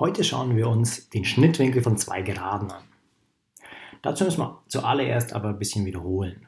Heute schauen wir uns den Schnittwinkel von zwei Geraden an. Dazu müssen wir zuallererst aber ein bisschen wiederholen.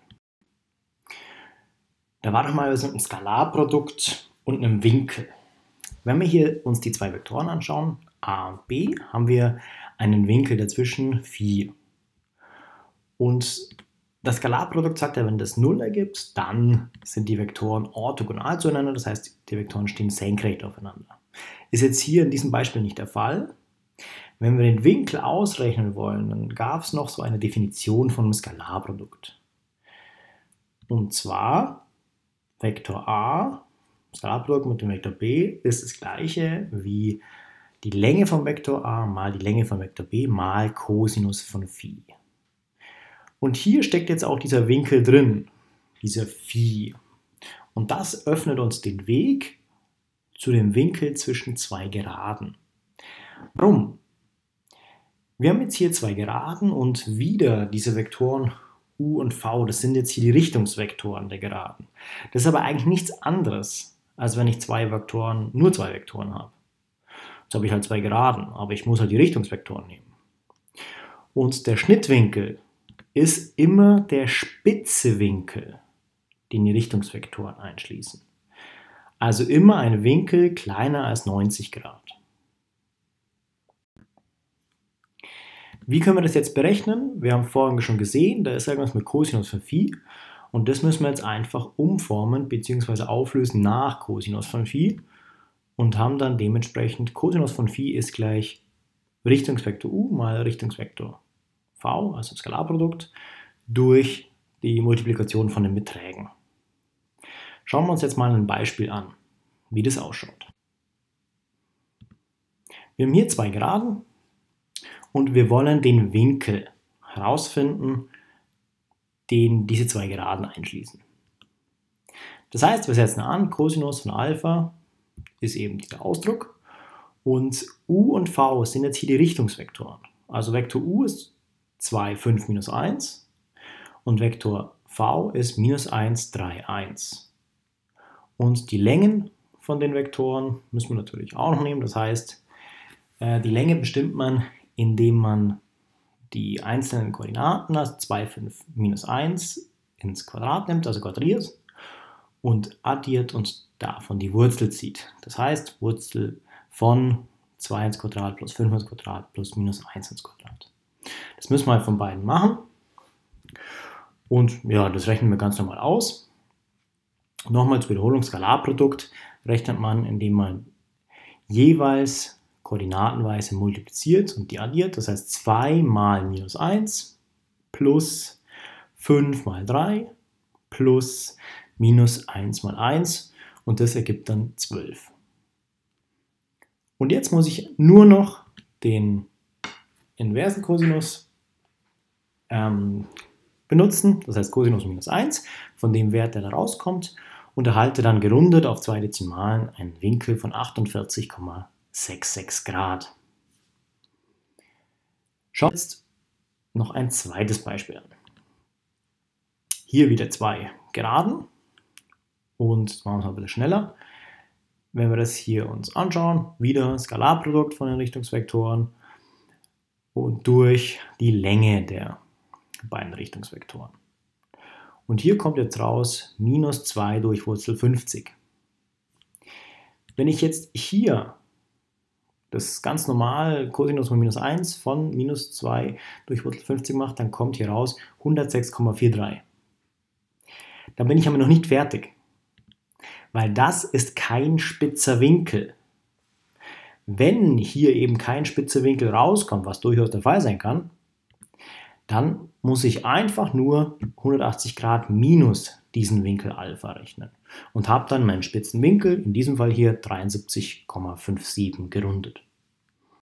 Da war doch mal so ein Skalarprodukt und einem Winkel. Wenn wir hier uns die zwei Vektoren anschauen, a und b, haben wir einen Winkel dazwischen phi. Und das Skalarprodukt sagt ja, wenn das 0 ergibt, dann sind die Vektoren orthogonal zueinander, das heißt, die Vektoren stehen senkrecht aufeinander. Ist jetzt hier in diesem Beispiel nicht der Fall. Wenn wir den Winkel ausrechnen wollen, dann gab es noch so eine Definition von einem Skalarprodukt. Und zwar, Vektor a, Skalarprodukt mit dem Vektor b, ist das gleiche wie die Länge vom Vektor a mal die Länge von Vektor b mal Cosinus von phi. Und hier steckt jetzt auch dieser Winkel drin, dieser phi. Und das öffnet uns den Weg zu dem Winkel zwischen zwei Geraden. Warum? Wir haben jetzt hier zwei Geraden und wieder diese Vektoren u und v, das sind jetzt hier die Richtungsvektoren der Geraden. Das ist aber eigentlich nichts anderes, als wenn ich nur zwei Vektoren habe. Jetzt habe ich halt zwei Geraden, aber ich muss halt die Richtungsvektoren nehmen. Und der Schnittwinkel ist immer der spitze Winkel, den die Richtungsvektoren einschließen. Also immer ein Winkel kleiner als 90 Grad. Wie können wir das jetzt berechnen? Wir haben vorhin schon gesehen, da ist irgendwas mit Cosinus von phi und das müssen wir jetzt einfach umformen bzw. auflösen nach Cosinus von phi und haben dann dementsprechend Cosinus von phi ist gleich Richtungsvektor u mal Richtungsvektor v, also Skalarprodukt, durch die Multiplikation von den Beträgen. Schauen wir uns jetzt mal ein Beispiel an, wie das ausschaut. Wir haben hier zwei Geraden und wir wollen den Winkel herausfinden, den diese zwei Geraden einschließen. Das heißt, wir setzen an, Cosinus von Alpha ist eben dieser Ausdruck und u und v sind jetzt hier die Richtungsvektoren. Also Vektor u ist 2, 5, minus 1 und Vektor v ist minus 1, 3, 1. Und die Längen von den Vektoren müssen wir natürlich auch noch nehmen. Das heißt, die Länge bestimmt man, indem man die einzelnen Koordinaten, also 2, 5, minus 1, ins Quadrat nimmt, also quadriert und addiert und davon die Wurzel zieht. Das heißt, Wurzel von 2 ins Quadrat plus 5 ins Quadrat plus minus 1 ins Quadrat. Das müssen wir halt von beiden machen. Und ja, das rechnen wir ganz normal aus. Nochmal zur Wiederholung, Skalarprodukt rechnet man, indem man jeweils koordinatenweise multipliziert und die addiert. Das heißt 2 mal minus 1 plus 5 mal 3 plus minus 1 mal 1 und das ergibt dann 12. Und jetzt muss ich nur noch den inversen Cosinus benutzen, das heißt Cosinus minus 1, von dem Wert, der da rauskommt, und erhalte dann gerundet auf zwei Dezimalen einen Winkel von 48,66 Grad. Schauen wir jetzt noch ein zweites Beispiel an. Hier wieder zwei Geraden und jetzt machen wir es mal ein bisschen schneller. Wenn wir das hier uns anschauen, wieder Skalarprodukt von den Richtungsvektoren und durch die Länge der beiden Richtungsvektoren. Und hier kommt jetzt raus minus 2 durch Wurzel 50. Wenn ich jetzt hier das ganz normal Cosinus von minus 1 von minus 2 durch Wurzel 50 mache, dann kommt hier raus 106,43. Dann bin ich aber noch nicht fertig, weil das ist kein spitzer Winkel. Wenn hier eben kein spitzer Winkel rauskommt, was durchaus der Fall sein kann, dann muss ich einfach nur 180 Grad minus diesen Winkel Alpha rechnen und habe dann meinen spitzen Winkel, in diesem Fall hier 73,57 gerundet.